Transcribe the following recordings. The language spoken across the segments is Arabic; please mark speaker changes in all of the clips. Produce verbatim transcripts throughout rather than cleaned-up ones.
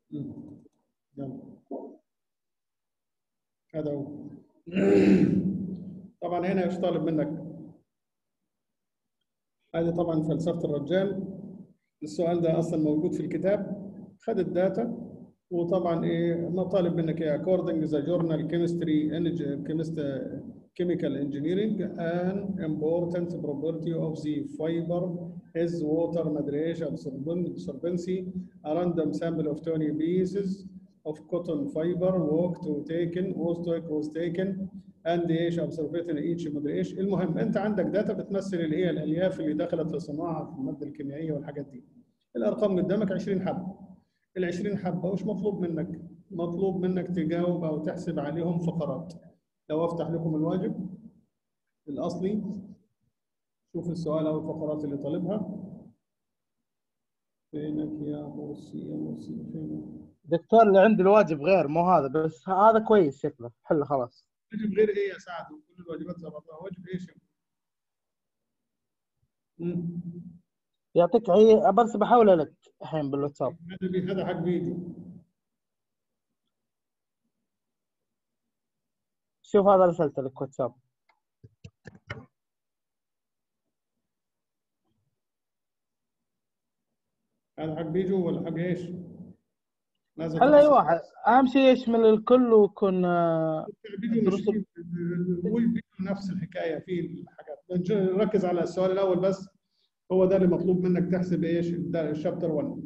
Speaker 1: مم. يلا هذا هو. طبعا هنا ايش طالب منك؟ هذه طبعا فلسفة الرجال. السؤال ده اصلا موجود في الكتاب. خد الداتا وطبعا ايه ما طالب منك ايه according to the journal chemistry energy chemist chemical engineering an important property of the fiber is water مدري ايش absorbency. A random sample of twenty pieces of cotton fiber walked to taken was was taken and ايش absorbed in each مدري ايش. المهم انت عندك داتا بتمثل اللي هي الالياف اللي دخلت في الصناعه في الماده الكيميائيه والحاجات دي. الارقام قدامك عشرين حبه. ال عشرين حبه وش مطلوب منك؟ مطلوب منك تجاوب او تحسب عليهم فقرات. لو افتح لكم الواجب الاصلي شوف السؤال او الفقرات اللي طالبها. فينك يا مرسي يا مرسي فينك؟
Speaker 2: دكتور اللي عندي الواجب غير مو هذا، بس هذا كويس شكله حله خلاص.
Speaker 1: واجب غير ايه يا سعد؟ كل الواجبات زي بعضها. واجب ايش؟ امم
Speaker 2: يعطيك عي... بس بحاول لك الحين بالواتساب.
Speaker 1: هذا بي- هذا حق فيديو.
Speaker 2: شوف هذا رسلت لك واتساب.
Speaker 1: هذا حق فيديو ولا حق ايش؟ لازم
Speaker 2: هلا اي
Speaker 1: تفصل.
Speaker 2: واحد، اهم شيء يشمل الكل ويكون
Speaker 1: الفيديو مش فيه هو الفيديو نفس الحكايه فيه الحاجات. نركز على السؤال الاول بس. هو ده اللي مطلوب منك تحسب ايش؟ ده الشابتر واحد.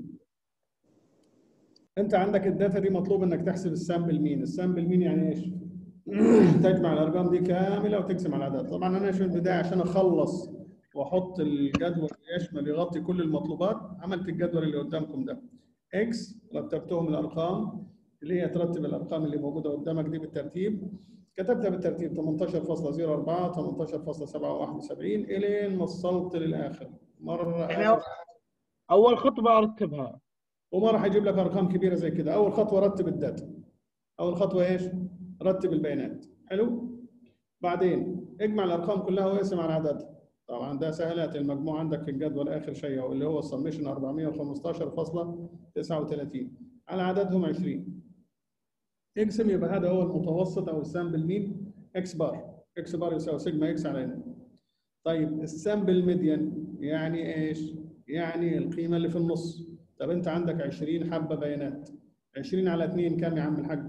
Speaker 1: انت عندك الداتا دي مطلوب انك تحسب السامبل مين. السامبل مين يعني ايش؟ تجمع الارقام دي كامله وتقسم على العدد. طبعا انا في البدايه عشان اخلص واحط الجدول اللي يشمل يغطي كل المطلوبات عملت الجدول اللي قدامكم ده. اكس رتبتهم الارقام اللي هي ترتب الارقام اللي موجوده قدامك دي بالترتيب. كتبتها بالترتيب ثمانية عشر فاصلة صفر أربعة ثمانية عشر فاصلة سبعة واحد وسبعين الين وصلت للاخر. مره
Speaker 2: يعني
Speaker 1: اخر
Speaker 2: اول خطوه ارتبها
Speaker 1: وما راح يجيب لك ارقام كبيره زي كده. اول خطوه رتب الداتا. اول خطوه ايش؟ رتب البيانات. حلو. بعدين اجمع الارقام كلها واقسم على عددها. طبعا ده سهلات. المجموع عندك في الجدول اخر شيء اللي هو السميشن أربعمائة وخمسة عشر فاصلة تسعة وثلاثين على عددهم عشرين. اقسم يبقى هذا هو المتوسط او السامبل مين. اكس بار. اكس بار يساوي سيجما اكس على ان. طيب السامبل ميديان يعني ايش؟ يعني القيمه اللي في النص. طب انت عندك عشرين حبه بيانات. عشرين على اثنين كام يا عم الحاج؟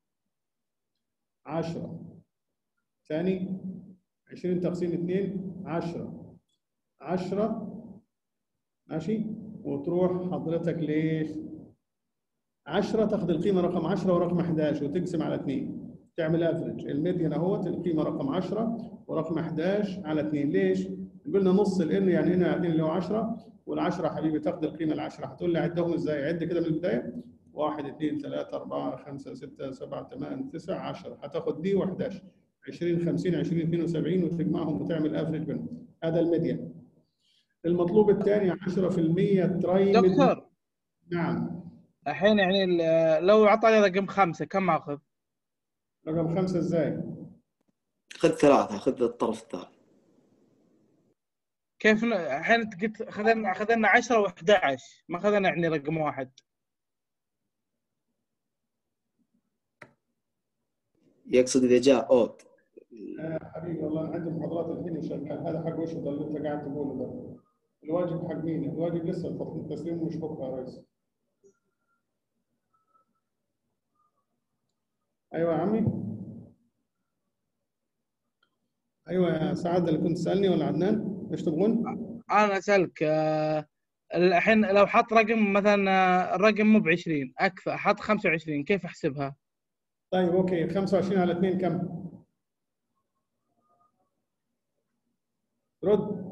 Speaker 1: عشرة. ثاني عشرين تقسيم اثنين عشرة. عشرة ماشي. وتروح حضرتك ليش؟ عشرة تاخد القيمه رقم عشرة ورقم أحد عشر وتقسم على اثنين تعمل افريج. الميديان اهوت القيمه رقم عشرة ورقم أحد عشر على اثنين. ليش؟ قلنا نص الان يعني هنا قاعدين اللي هو عشرة والعشرة حبيبي تاخد القيمه العشرة. هتقول لي عدهم ازاي؟ عد كده من البدايه. واحد اثنين ثلاثة أربعة خمسة ستة سبعة ثمانية تسعة عشرة. هتاخد دي وأحد عشر عشرين خمسين عشرين اثنين وسبعين وتجمعهم وتعمل افريج بينهم. هذا الميديان. المطلوب الثاني عشرة بالمئة تراي ميد.
Speaker 2: دكتور
Speaker 1: نعم.
Speaker 2: الحين يعني ال- لو اعطاني رقم خمسة كم اخذ؟
Speaker 1: رقم خمسة ازاي؟
Speaker 3: خذ ثلاثة، خذ الطرف الثالث.
Speaker 2: كيف ن- الحين انت قلت اخذنا اخذنا عشرة وأحد عشر، ما اخذنا يعني رقم واحد.
Speaker 3: يقصد إذا جاء أوت.
Speaker 1: آه حبيبي والله انا عندي محاضرات الحين وشغال. هذا حق وش ده اللي انت قاعد تقوله ده؟ الواجب حق مين؟ الواجب لسه التسليم مش بكره يا ريس. ايوه يا عمي. ايوه يا سعد اللي كنت تسالني ولا عدنان؟ ايش تبغون؟
Speaker 2: انا اسالك آه، الحين لو حط رقم مثلا آه، الرقم مو ب عشرين اكثر، حط خمسة وعشرين كيف احسبها؟
Speaker 1: طيب اوكي خمسة وعشرين على اثنين كم؟ رد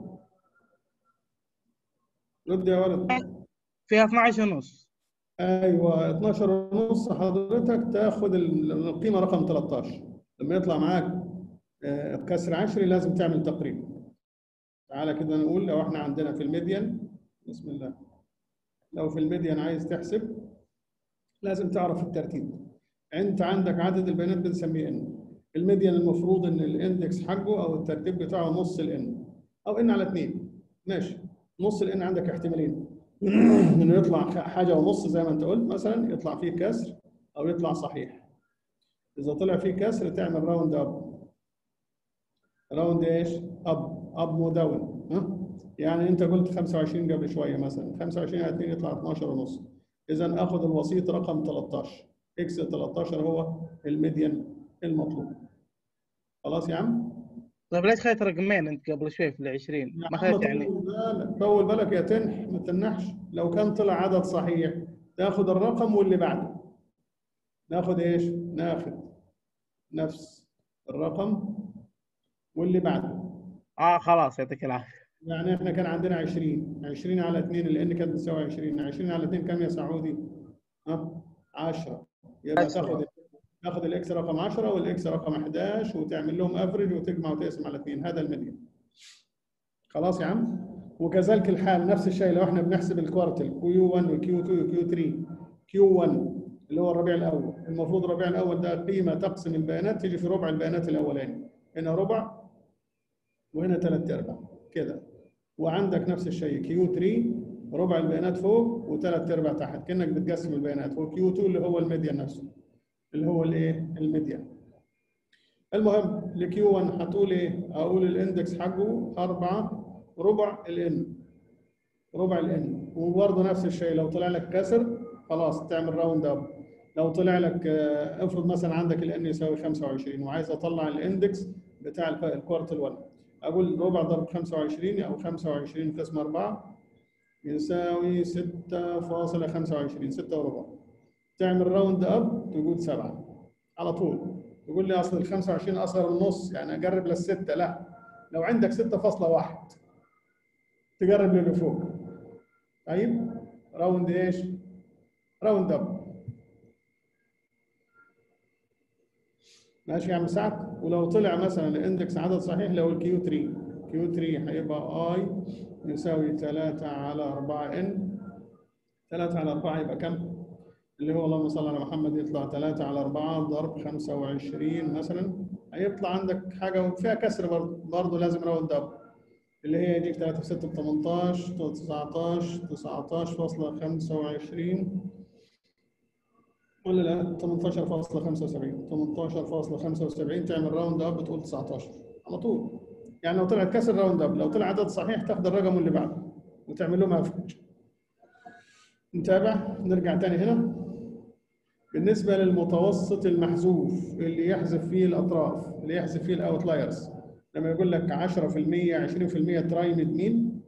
Speaker 1: رد يا ولد.
Speaker 2: فيها اثناشر ونص.
Speaker 1: ايوه اثناشر ونص. حضرتك تاخد القيمه رقم ثلاثة عشر. لما يطلع معاك آه، كسر عشري لازم تعمل تقريب. تعالى كده نقول لو احنا عندنا في الميديان. بسم الله. لو في الميديان عايز تحسب لازم تعرف الترتيب. انت عندك عدد البيانات بنسميه ان. الميديان المفروض ان الاندكس حقه او الترتيب بتاعه نص الان او ان على اثنين. ماشي. نص الان عندك احتمالين. انه يطلع حاجه ونص زي ما انت قلت مثلا، يطلع فيه كسر او يطلع صحيح. اذا طلع فيه كسر تعمل راوند اب. راوند ايش؟ اب اب مو داون. ها؟ يعني انت قلت خمسة وعشرين قبل شويه مثلا، خمسة وعشرين على اتنين يطلع اتناشر ونص. اذا اخذ الوسيط رقم تلتاشر، اكس تلتاشر هو الميديان المطلوب. خلاص يا عم؟
Speaker 2: طيب ليش خذيت رقمين انت قبل شوي في ال عشرين؟
Speaker 1: يا
Speaker 2: ما
Speaker 1: عم
Speaker 2: خذيت يعني.
Speaker 1: طول بالك، طول بالك يا تنح ما تنحش. لو كان طلع عدد صحيح تاخذ الرقم واللي بعده. ناخذ ايش؟ ناخذ نفس الرقم واللي بعده.
Speaker 2: اه خلاص يعطيك العافيه.
Speaker 1: يعني احنا كان عندنا عشرين، عشرين على اتنين لان كانت بتساوي عشرين، عشرين على اتنين كم يا سعودي؟ ها؟ عشرة. يبقى تاخذ
Speaker 2: عشرة.
Speaker 1: تاخذ الاكس رقم عشرة والاكس رقم احداشر وتعمل لهم افرج وتجمع وتقسم على اتنين، هذا الميديان. خلاص يا عم؟ وكذلك الحال نفس الشيء لو احنا بنحسب الكوارتل كيو واحد وكيو اتنين وكيو تلاتة. كيو واحد اللي هو الربيع الاول، المفروض الربيع الاول ده قيمه تقسم البيانات تيجي في ربع البيانات الاولاني، هنا ربع وهنا ثلاث ارباع كده. وعندك نفس الشيء كيو تلاتة ربع البيانات فوق وثلاث ارباع تحت، كانك بتقسم البيانات. وكيو اتنين اللي هو الميديان نفسه، اللي هو الايه؟ الميديان. المهم لكيو واحد هتقول ايه؟ اقول الاندكس حقه أربعة ربع الان، ربع الان. وبرضه نفس الشيء لو طلع لك كسر خلاص تعمل راوند اب. لو طلع لك آه، افرض مثلا عندك الان يساوي خمسة وعشرين وعايز اطلع الاندكس بتاع الكوارتل واحد، اقول ربع ضرب خمسة وعشرين او خمسة وعشرين قسم أربعة يساوي ستة فاصلة خمسة وعشرين، ستة وربع. تعمل راوند اب تقول سبعة على طول. تقول لي اصل ال خمسة وعشرين اصغر من النص يعني اقرب للستة، لا. لو عندك ستة فاصلة واحد تقرب للي فوق. طيب راوند ايش؟ راوند اب. ماشي يا عم سعد؟ ولو طلع مثلا الاندكس عدد صحيح لو الكيو تلاتة، كيو تلاتة هيبقى اي يساوي ثلاثة على أربعة ان. ثلاثة على أربعة يبقى كم؟ اللي هو اللهم صل على محمد يطلع ثلاثة على أربعة ضرب خمسة وعشرين مثلا، هيطلع عندك حاجة فيها كسر برضه، برضه لازم راوند اب، اللي هي يجيك ثلاثة في ستة ب تمنتاشر، تسعتاشر تسعتاشر فاصلة خمسة وعشرين ولا لا تمنتاشر فاصلة خمسة وسبعين، تمنتاشر فاصلة خمسة وسبعين تعمل راوند اب بتقول تسعتاشر على طول. يعني لو طلعت كسر راوند اب، لو طلع عدد صحيح تاخد الرقم اللي بعده وتعمل لهم افرج. نتابع نرجع تاني هنا. بالنسبه للمتوسط المحذوف اللي يحذف فيه الاطراف، اللي يحذف فيه الاوتلايرز، لما يقول لك عشرة في المية عشرين في المية ترايمد مين،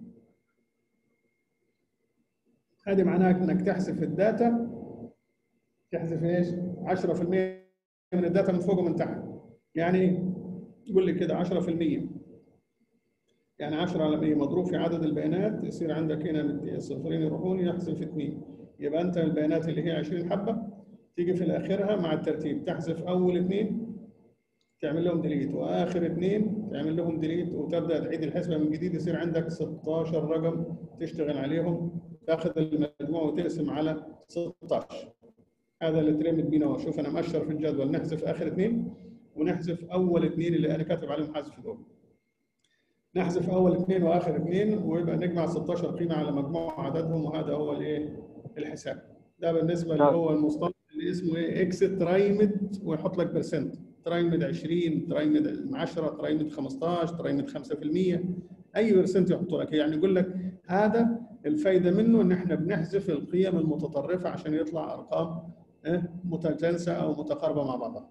Speaker 1: هذه معناها انك تحذف الداتا. تحذف ايش؟ عشرة في المية من الداتا من فوق ومن تحت. يعني ايه؟ تقول لي كده عشرة في المية يعني عشرة على مية مضروب في عدد البيانات، يصير عندك هنا صفرين يروحون يحذف اثنين. يبقى انت البيانات اللي هي عشرين حبه تيجي في اخرها مع الترتيب، تحذف اول اثنين تعمل لهم ديليت واخر اثنين تعمل لهم ديليت وتبدا تعيد الحسبه من جديد، يصير عندك ستاشر رقم تشتغل عليهم، تاخذ المجموع وتقسم على ستاشر. هذا اللي ترمت بينا. وشوف انا مؤشر في الجدول، نحذف اخر اثنين ونحذف اول اثنين اللي انا كاتب عليهم حذف دول. نحذف اول اثنين واخر اثنين ويبقى نجمع ستاشر قيمه على مجموع عددهم، وهذا هو الايه؟ الحساب. ده بالنسبه اللي هو المصطلح اللي اسمه ايه؟ اكس ترايمد، ويحط لك برسنت. ترايمد عشرين، ترايمد عشرة، ترايمد خمستاشر، ترايمد خمسة في المية، اي برسنت يحطوا لك. يعني يقول لك هذا الفايده منه ان احنا بنحذف القيم المتطرفه عشان يطلع ارقام متجانسه او متقاربه مع بعضها.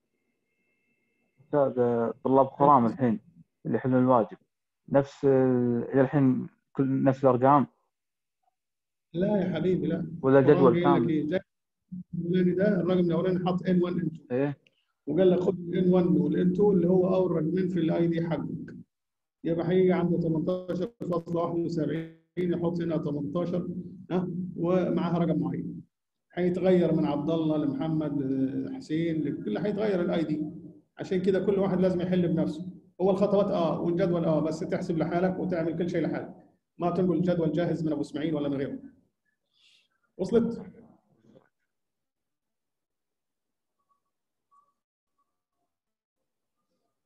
Speaker 4: أستاذ طلاب خرام الحين اللي يحلون الواجب نفس إلى الحين كل نفس الأرقام
Speaker 1: لا يا حبيبي لا.
Speaker 4: ولا
Speaker 1: القرآن
Speaker 4: جدول
Speaker 1: قايل لك
Speaker 4: كامل؟
Speaker 1: ايه؟ زي الاولاني ده الرقم الاولاني حط ان واحد ان اتنين
Speaker 4: إيه
Speaker 1: وقال لك خد ان واحد والان اتنين اللي هو اول رقمين في الاي دي حقك، يبقى هيجي عند تمنتاشر فاصلة واحد وسبعين يحط هنا تمنتاشر ها ومعاها رقم معين. هيتغير من عبد الله لمحمد لحسين لكل، هيتغير الاي دي. عشان كده كل واحد لازم يحل بنفسه. هو الخطوات اه والجدول اه بس تحسب لحالك وتعمل كل شيء لحالك، ما تنقل الجدول جاهز من ابو اسماعيل ولا من غيره. وصلت؟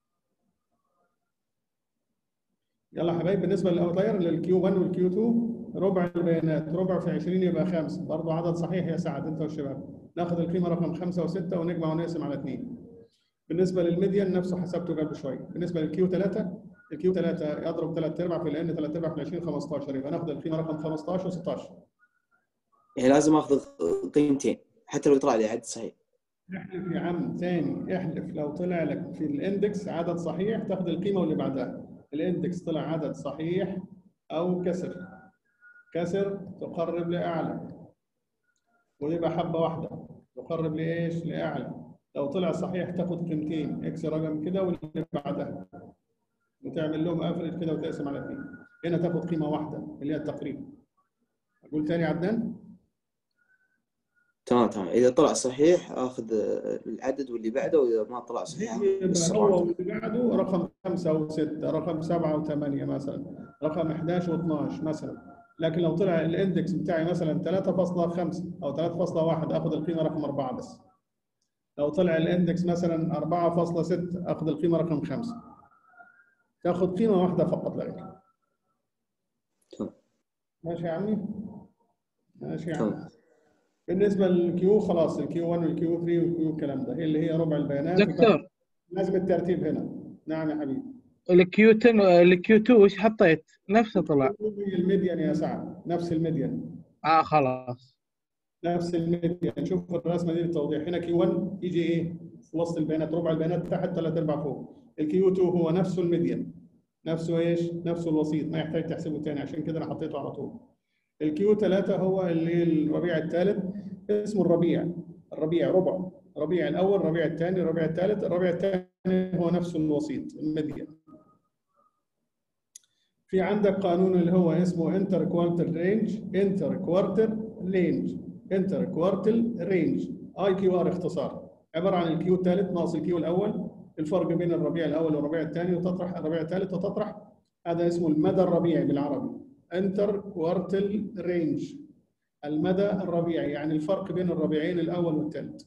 Speaker 1: يلا يا حبايب، بالنسبه للاوتلاير للكيو واحد والكيو اتنين ربع البيانات، ربع في عشرين يبقى خمسة، برضه عدد صحيح يا سعد انت والشباب. ناخد القيمه رقم خمسة وستة ونجمع ونقسم على اثنين. بالنسبه للميديان نفسه حسبته قبل شويه. بالنسبه للكيو ثلاثة، الكيو ثلاثة يضرب ثلاث ارباع في الان، ثلاث ارباع في عشرين خمستاشر، يبقى ناخد القيمه رقم خمستاشر وستاشر.
Speaker 3: يعني لازم اخذ قيمتين حتى لو يطلع لي عدد صحيح.
Speaker 1: احلف يا عم ثاني، احلف لو طلع لك في الاندكس عدد صحيح تاخد القيمه واللي بعدها. الاندكس طلع عدد صحيح او كسر، كسر تقرب لاعلى ويبقى حبه واحده تقرب لايش؟ لاعلى. لو طلع صحيح تاخد قيمتين، اكس رقم كده واللي بعدها وتعمل لهم افرج كده وتقسم على اثنين. هنا تاخد قيمه واحده اللي هي التقريب. اقول تاني عدنان؟
Speaker 3: تمام تمام. اذا طلع صحيح اخذ العدد واللي بعده، واذا ما طلع صحيح
Speaker 1: يبقى هو واللي بعده رقم خمسة وستة، رقم سبعة وثمانية مثلا، رقم احد عشر واثناشر مثلا. لكن لو طلع الاندكس بتاعي مثلا ثلاثة فاصلة خمسة او ثلاثة فاصلة واحد اخذ القيمه رقم أربعة بس. لو طلع الاندكس مثلا أربعة فاصلة ستة اخذ القيمه رقم خمسة. تاخذ قيمه واحده فقط لا غير. ماشي يا عمي؟ ماشي يا عمي. بالنسبه للكيو خلاص، الكيو واحد والكيو ثلاثة والكيو الكلام ده هي اللي هي ربع البيانات.
Speaker 2: دكتور
Speaker 1: لازم الترتيب هنا. نعم يا حبيبي.
Speaker 2: الكيو عشرة الكيو اثنين وش حطيت؟ نفسه طلع.
Speaker 1: الميديان يا سعد، نفس الميديان.
Speaker 2: اه خلاص
Speaker 1: نفس الميديان. شوف الرسمه دي للتوضيح. هنا كيو واحد يجي ايه؟ في وسط البيانات، ربع البيانات تحت، ثلاث ارباع فوق. الكيو اثنين هو نفسه الميديان، نفسه ايش؟ نفسه الوسيط، ما يحتاج تحسبه ثاني، عشان كده انا حطيته على طول. الكيو ثلاثة هو اللي الربيع الثالث، اسمه الربيع. الربيع ربع، الربيع الاول، الربيع الثاني، الربيع الثالث. الربيع الثاني هو نفسه الوسيط الميديان. في عندك قانون اللي هو اسمه انتر كوارتل رينج، انتر كوارتل رينج، انتر كوارتل رينج، اي كيو ار اختصار، عباره عن الكيو الثالث ناقص الكيو الاول، الفرق بين الربيع الاول والربيع الثاني، وتطرح الربيع الثالث وتطرح. هذا اسمه المدى الربيعي بالعربي، انتر كوارتل رينج، المدى الربيعي، يعني الفرق بين الربيعين الاول والثالث.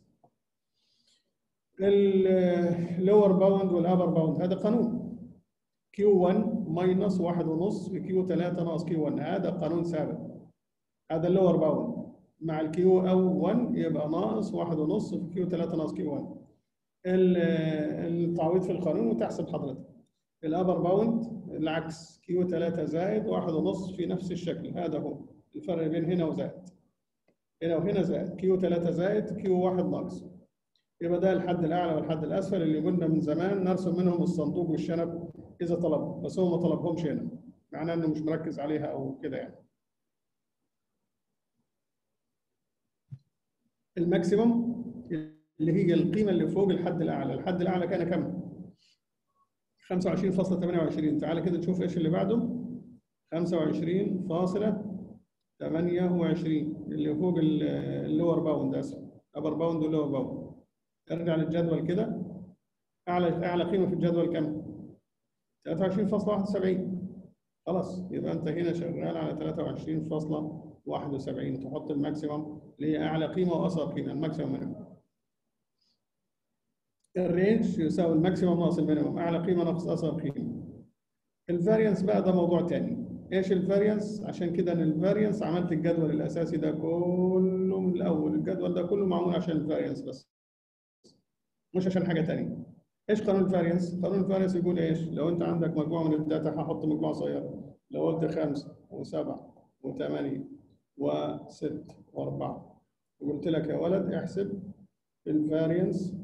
Speaker 1: اللور باوند والابر باوند هذا قانون كيو واحد ماينس واحد ونص في كيو ثلاثة ناقص كيو واحد، هذا قانون ثابت. هذا اللور باوند مع الكيو او واحد يبقى ناقص واحد ونص في كيو ثلاثة ناقص كيو واحد. التعويض في القانون وتحسب حضرتك. الابر باوند العكس، كيو ثلاثة زائد واحد ونص في نفس الشكل، هذا هو الفرق بين هنا وزائد. هنا وهنا زائد، كيو ثلاثة زائد كيو واحد ناقص. يبقى ده الحد الاعلى والحد الاسفل اللي قلنا من زمان نرسم منهم الصندوق والشنب اذا طلب، بس هو ما طلبهمش هنا، معناه انه مش مركز عليها او كده يعني. الماكسيموم اللي هي القيمه اللي فوق الحد الاعلى، الحد الاعلى كان كم؟ خمسة وعشرين فاصلة ثمانية وعشرين. تعالى كده نشوف ايش اللي بعده. خمسة وعشرين فاصلة ثمانية وعشرين اللي فوق اللور باوند، اسف، ابر باوند واللور باوند. ارجع للجدول كده، اعلى اعلى قيمه في الجدول كم؟ ثلاثة وعشرين فاصلة واحد وسبعين. خلاص يبقى انت هنا شغال على ثلاثة وعشرين فاصلة واحد وسبعين، تحط الماكسيمم اللي هي اعلى قيمه واصغر قيمه، الماكسيمم مينيمم. الرينج يساوي الماكسيمم ناقص المينيمم، اعلى قيمه ناقص اصغر قيمه. الفاريانس بقى ده موضوع ثاني. ايش الفاريانس؟ عشان كده ان الفاريانس عملت الجدول الاساسي ده كله من الاول، الجدول ده كله معمول عشان الفاريانس بس، مش عشان حاجه ثانيه. ايش قانون الفاريانس؟ قانون الفاريانس يقول ايش؟ لو انت عندك مجموعه من الداتا هحط مجموعه صغيره، لو قلت خمسه وسبعه وثمانيه وسته واربعه وقلت لك يا ولد احسب الفاريانس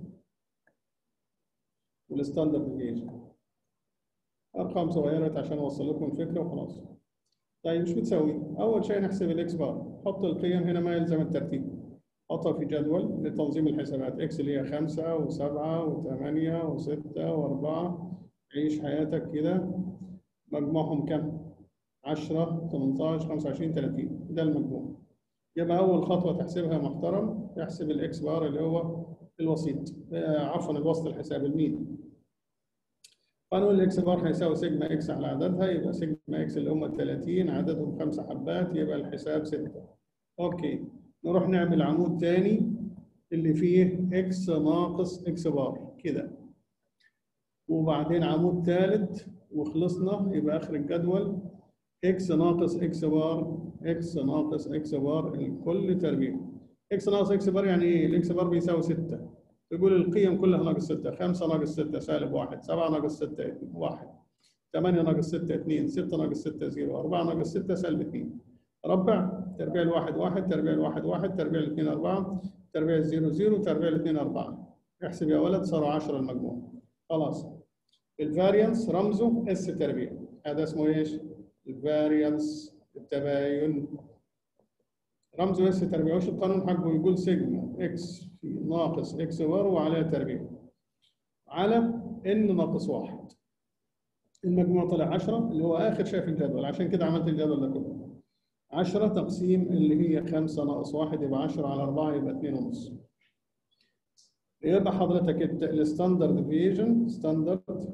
Speaker 1: والستاندرد ديفيشن، ارقام صغيره عشان اوصل لكم الفكره وخلاص. طيب ايش بتسوي؟ اول شيء نحسب الاكس بار، حط القيم هنا ما يلزم الترتيب، حطها في جدول لتنظيم الحسابات. اكس اللي هي خمسة وسبعة وثمانية وستة وأربعة، عيش حياتك كده. مجموعهم كم؟ عشرة، ثمانية عشر، خمسة وعشرين، ثلاثين، ده المجموع. يبقى أول خطوة تحسبها محترم، تحسب الإكس بار اللي هو الوسيط، آه عفوا الوسط الحساب المين. قانون الإكس بار هيساوي سيجما إكس على عددها، يبقى سيجما إكس اللي هم ثلاثين، عددهم خمسة حبات، يبقى الحساب ستة. أوكي. نروح نعمل عمود تاني اللي فيه اكس ناقص اكس بار كده، وبعدين عمود ثالث وخلصنا، يبقى اخر الجدول اكس ناقص اكس بار، اكس ناقص اكس بار الكل تربيع. اكس ناقص اكس بار يعني ايه؟ الاكس بار بيساوي ستة. تقول القيم كلها ناقص ستة، خمسة ناقص ستة سالب واحد، سبعة ناقص ستة واحد، ثمانية ناقص ستة اثنين، ستة ناقص ستة صفر، أربعة ناقص ستة سالب اثنين. ربع، تربيع الواحد واحد، تربيع الواحد واحد، تربيع الاثنين أربعة، تربيع الزيرو زيرو، تربيع الاثنين أربعة. احسب يا ولد، صاروا عشرة المجموع. خلاص. الفاريانس رمزه اس تربيع. هذا اسمه ايش؟ الفاريانس، التباين. رمزه اس تربيع. وش القانون حقه؟ يقول سيجما اكس في ناقص اكس بار وعليه تربيع على ان ناقص واحد. المجموع طلع عشرة اللي هو اخر شيء في الجدول، عشان كده عملت الجدول ده كله. عشرة تقسيم اللي هي خمسة ناقص واحد يبقى عشرة على أربعة يبقى اثنين ونص. يبقى حضرتك الستاندرد ديفيجن، ستاندرد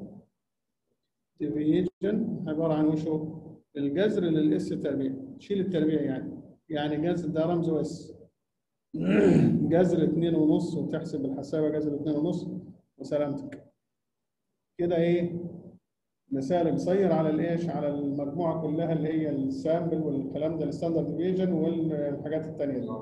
Speaker 1: ديفيجن عباره عن وشو؟ الجذر للاس تربيع، شيل التربيع يعني، يعني جذر ده رمزه اس. جذر اثنين ونص وتحسب الحسابه جذر اثنين ونص وسلامتك. كده ايه؟ مثال قصير على الايش؟ على المجموعه كلها اللي هي السامبل والكلام ده، الستاندرد ديفيجن والحاجات الثانيه دي.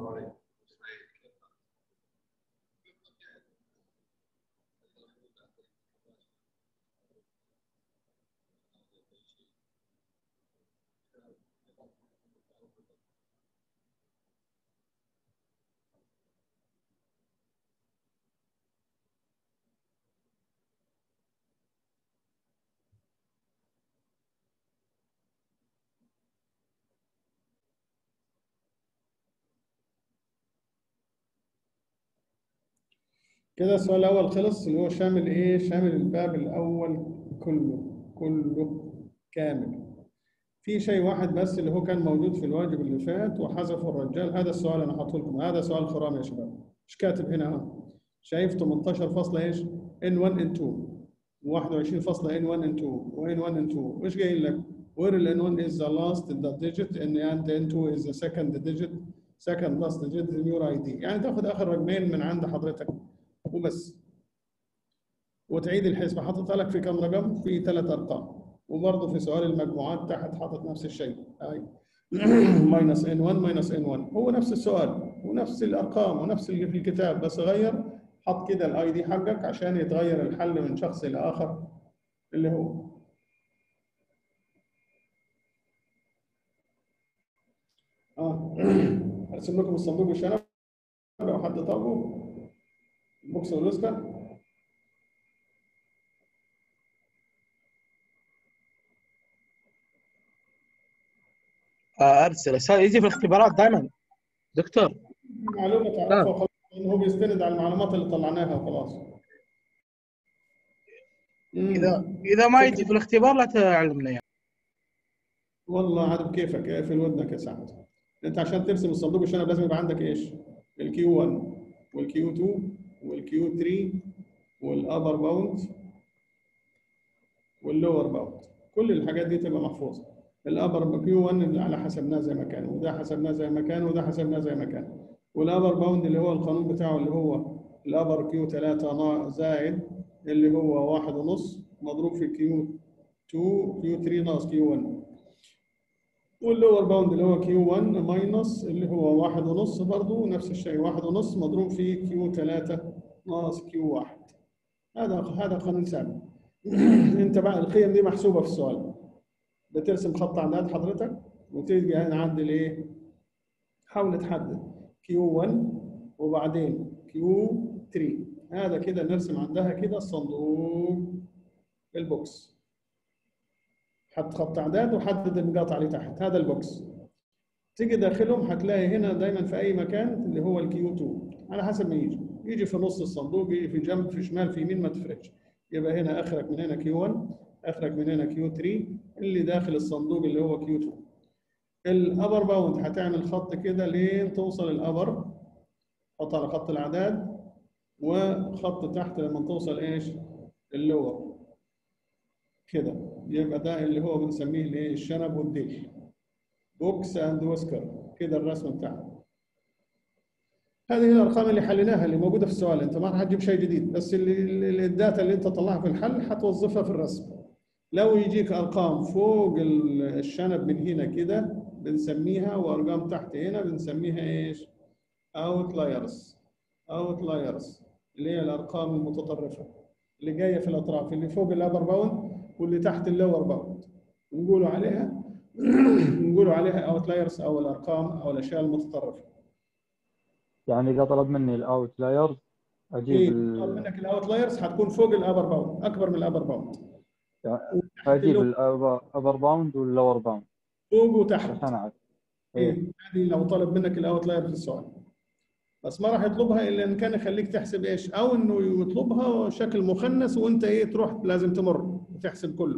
Speaker 1: كده السؤال الأول خلص، اللي هو شامل إيه؟ شامل الباب الأول كله، كله كامل. في شيء واحد بس اللي هو كان موجود في الواجب اللي فات وحذفه الرجال. هذا السؤال أنا حاطه لكم، هذا سؤال خرام يا شباب. مش كاتب هنا أهو. شايف ثمانية عشر فاصلة إيش؟ إن واحد إن اثنين، واحد وعشرين فاصلة إن واحد إن اثنين، وإن واحد إن اثنين. وإيش قايل لك؟ where إن واحد is the last the digit and إن اثنين is the second digit, second last digit in your آي دي. يعني تاخد آخر رقمين من عند حضرتك وبس، وتعيد الحسبة. حاططها لك في كم رقم؟ في ثلاث أرقام. وبرضه في سؤال المجموعات تحت حاطط نفس الشيء، هاي ماينس ان واحد ماينس ان واحد، هو نفس السؤال ونفس الأرقام ونفس اللي في الكتاب، بس غير، حط كده الاي دي حقك عشان يتغير الحل من شخص إلى آخر اللي هو. اه ارسم لكم الصندوق والشنب لو حد طلبه، بوكس والوسكا.
Speaker 2: ارسل استاذ، يجي في الاختبارات دائما دكتور.
Speaker 1: معلومه تعرفها وخلاص، انه هو بيستند على المعلومات اللي طلعناها وخلاص.
Speaker 2: اذا اذا ما يجي في الاختبار لا تعلمنا يعني.
Speaker 1: والله عاد بكيفك، اقفل ودنك يا سعد. انت عشان ترسم الصندوق الشنب لازم يبقى عندك ايش؟ الكيو واحد والكيو اثنين والكيو ثلاثة والابر باوند واللور باوند، كل الحاجات دي تبقى محفوظه. الابر كيو واحد على حسبناه زي ما كان، وده حسبناه زي ما كان، وده حسبناه زي ما كان. والابر باوند اللي هو القانون بتاعه اللي هو الابر كيو ثلاثة زائد اللي هو واحد ونص مضروب في كيو اثنين كيو ثلاثة ناقص كيو واحد. واللور باوند اللي هو كيو واحد ماينس اللي هو واحد ونص، برضه نفس الشيء، واحد ونص مضروب في كيو ثلاثة ناقص كيو واحد. هذا هذا قانون ثابت. انت بقى القيم دي محسوبه في السؤال. بترسم خط اعداد حضرتك وتيجي هنا عند الايه؟ حاول تحدد كيو واحد وبعدين كيو ثلاثة. هذا كده نرسم عندها كده الصندوق البوكس. حط خط اعداد وحدد المقاطع اللي تحت، هذا البوكس. تيجي داخلهم هتلاقي هنا دايما في اي مكان اللي هو الكيو اثنين على حسب ما يجي، يجي في نص الصندوق، يجي في جنب، في شمال، في يمين، ما تفرقش. يبقى هنا اخرك من هنا كيو واحد، اخرك من هنا كيو ثلاثة، اللي داخل الصندوق اللي هو كيو اثنين. الابر باوند هتعمل خط كده لين توصل الابر، حط على خط الاعداد، وخط تحت لما توصل ايش؟ اللور كده. يبقى ده اللي هو بنسميه الايه؟ الشنب والديل، بوكس اند ويسكر، كده الرسم بتاعها. هذه الارقام اللي حليناها اللي موجوده في السؤال، انت ما راح تجيب شيء جديد، بس اللي الداتا اللي انت طلعها في الحل هتوظفها في الرسم. لو يجيك ارقام فوق الشنب من هنا كده بنسميها، وارقام تحت هنا بنسميها ايش؟ اوتلايرز. اوتلايرز اللي هي الارقام المتطرفه اللي جايه في الاطراف، اللي فوق الابر باوند واللي تحت اللور باوند، نقولوا عليها نقولوا عليها اوتلايرز او الارقام او الاشياء المتطرفه.
Speaker 4: يعني اذا طلب مني الاوتلايرز اجيب
Speaker 1: ايه
Speaker 4: ال...
Speaker 1: طلب منك الاوتلايرز حتكون فوق الابر باوند، اكبر من الابر باوند.
Speaker 4: يعني اجيب الابر باوند واللور باوند
Speaker 1: فوق وتحت.
Speaker 4: عشان اعرف.
Speaker 1: ايه
Speaker 4: ايه
Speaker 1: هذه لو طلب منك الاوتلاير في السؤال، بس ما راح يطلبها الا ان كان يخليك تحسب ايش، او انه يطلبها شكل مخنث وانت ايه تروح لازم تمر وتحسب كله.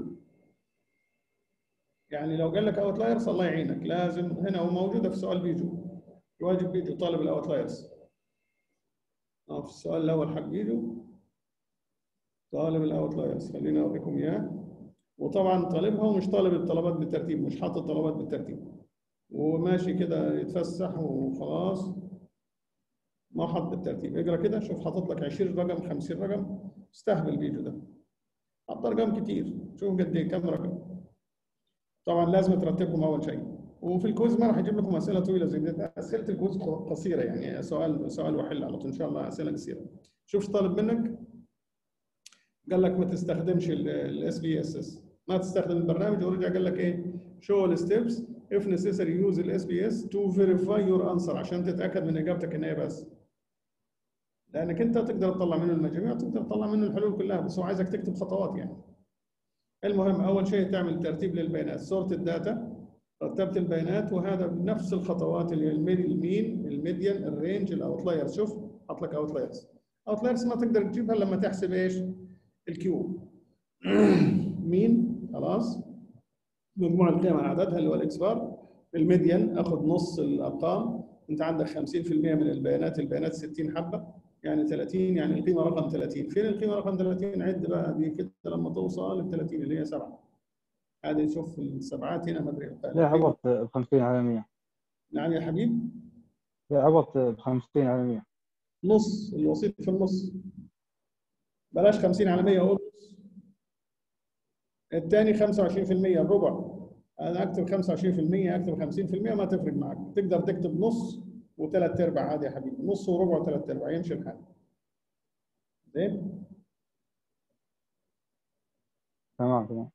Speaker 1: يعني لو قال لك اوتلايرز الله يعينك، لازم هنا وموجوده في السؤال بيجو، واجب بيجو طالب الاوتلايرز. اه في السؤال الاول حق بيجو طالب الاوتلايرز، خليني اوريكم اياه. وطبعا طالبها ومش طالب الطلبات بالترتيب، مش حاطط الطلبات بالترتيب وماشي كده يتفسح وخلاص، ما حط بالترتيب. اقرا كده شوف حاطط لك عشرين رقم خمسين رقم، استهبل الفيديو ده، حط ارقام كتير، شوف قد ايه كم رقم. طبعا لازم ترتبهم اول شيء. وفي الكويز ما راح يجيب لكم اسئله طويله زي دي، اسئله الكويز قصيره يعني سؤال سؤال وحل على طول ان شاء الله، اسئله قصيره. شوف ايش طالب منك، قال لك ما تستخدمش الاس بي اس اس، ما تستخدم البرنامج، ورجع قال لك ايه شو الستبس if necessary use الاس بي اس to verify your answer عشان تتاكد من اجابتك ان هي بس. لانك انت تقدر تطلع منه المجاميع وتقدر تطلع منه الحلول كلها، بس هو عايزك تكتب خطوات يعني. المهم اول شيء تعمل ترتيب للبيانات، سورت الداتا، رتبت البيانات، وهذا بنفس الخطوات اللي هي المين الميديان الرينج الاوتلايرز. شوف حط لك اوتلايرز. اوتلايرز ما تقدر تجيبها لما تحسب ايش؟ الكيو مين خلاص مجموع القيم على عددها اللي هو الاكس بار. الميديان اخذ نص الارقام، انت عندك خمسين بالمئة من البيانات، البيانات ستين حبه يعني ثلاثين، يعني القيمه رقم ثلاثين. فين القيمه رقم ثلاثين؟ عد بقى دي كده لما توصل ل ثلاثين اللي هي سبعه. هذه شوف السبعات هنا ما ادري.
Speaker 4: ليه عبرت ب خمسين على مية؟
Speaker 1: نعم يا حبيب؟
Speaker 4: ليه عبرت ب خمسين على مية؟
Speaker 1: نص، الوسيط في النص، بلاش خمسين على مية، اقول نص. الثاني خمسة وعشرين بالمئة الربع، انا اكتب خمسة وعشرين بالمئة اكتب خمسين بالمئة ما تفرق معك، تقدر تكتب نص وثلاث ارباع عادي يا حبيبي، نص وربع وثلاث ارباع يمشي الحال. زين؟
Speaker 4: تمام تمام.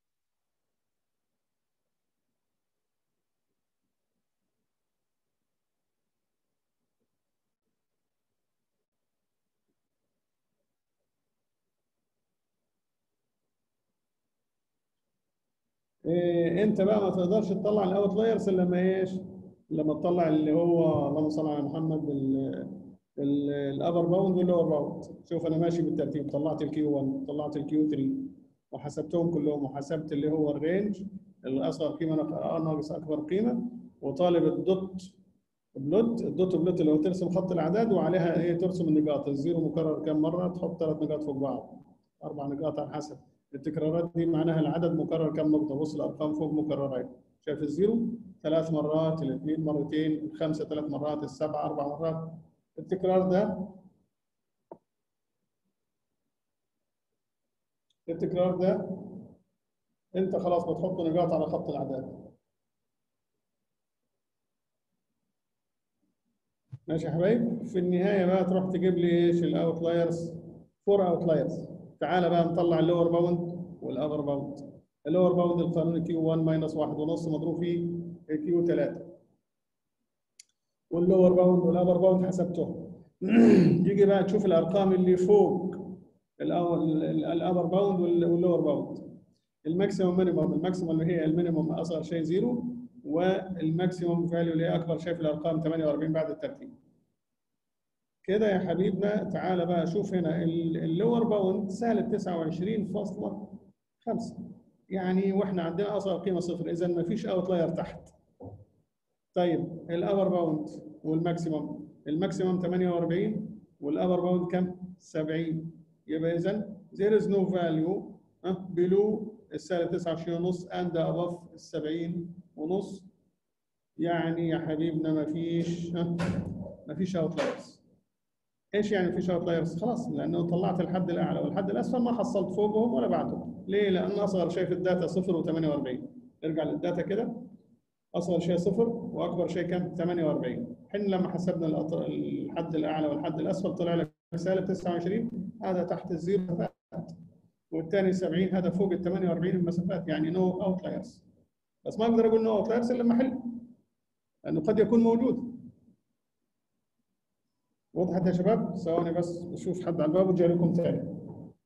Speaker 1: إيه انت بقى ما تقدرش تطلع الاوتلايرز الا لما ايش؟ لما تطلع اللي هو اللهم صل على محمد الابر باوند واللور باوند. شوف انا ماشي بالترتيب، طلعت الكيو واحد، طلعت الكيو ثلاثة، وحسبتهم كلهم، وحسبت اللي هو الرينج الاصغر قيمه ناقص اكبر قيمه، وطالب الدوت بلوت. الدوت بلوت اللي هو ترسم خط الاعداد وعليها ايه ترسم النقاط، الزيرو مكرر كم مره، تحط ثلاث نقاط فوق بعض، اربع نقاط على حسب. التكرارات دي معناها العدد مكرر كم نقطه، بص الارقام فوق مكررات، شايف الزيرو ثلاث مرات، الاثنين مرتين، الخمسه ثلاث مرات، السبعه اربع مرات. التكرار ده التكرار ده انت خلاص بتحط نقاط على خط الاعداد. ماشي يا حبايب؟ في النهايه بقى تروح تجيب لي ايش؟ الاوتلايرز، فور اوتلايرز. تعالى بقى نطلع اللور باوند والابر باوند. اللور باوند القانون كيو واحد ماينس واحد ونص مضروب في كيو ثلاثة، واللور باوند والابر باوند حسبتهم. تيجي بقى تشوف الارقام اللي فوق الابر باوند واللور باوند، الماكسيموم مينيموم. الماكسيموم اللي هي المينيموم اصغر شيء زيرو، والماكسيموم فاليو اللي هي اكبر شيء في الارقام ثمانية وأربعين بعد الترتيب. كده يا حبيبنا تعالى بقى شوف هنا اللور باوند سالب تسعة وعشرين فاصلة خمسة، يعني واحنا عندنا اصغر قيمه صفر، اذا ما فيش اوتلاير تحت. طيب الابر باوند والماكسيموم، الماكسيموم ثمانية وأربعين والابر باوند كم؟ سبعين، يبقى اذا there is no value below السالب تسعة وعشرين ونص and above السبعين ونص. يعني يا حبيبنا ما فيش ما فيش اوتلايرز. ايش يعني مفيش اوتلايرز؟ خلاص، لانه طلعت الحد الاعلى والحد الاسفل ما حصلت فوقهم ولا بعدهم. ليه؟ لان اصغر شيء في الداتا صفر وثمانية وأربعين. نرجع للداتا كده، اصغر شيء صفر واكبر شيء كم؟ ثمانية وأربعين. حين لما حسبنا الأط- الحد الاعلى والحد الاسفل طلع لك سالب تسعة وعشرين، هذا تحت الزيرو مسافات، والثاني سبعين هذا فوق ال ثمانية وأربعين المسافات، يعني نو اوتلايرز. بس ما اقدر اقول نو اوتلايرز الا لما احل، لانه قد يكون موجود. وضحت يا شباب؟ ثواني بس بشوف حد على الباب وجاي لكم ثاني.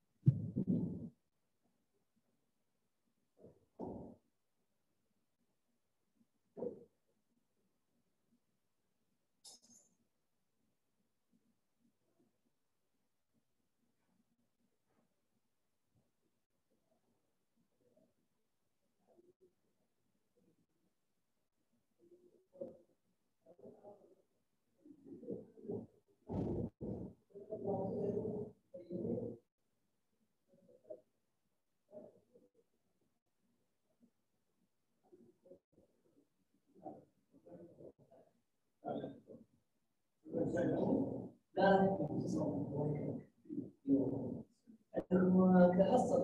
Speaker 5: لا كحصة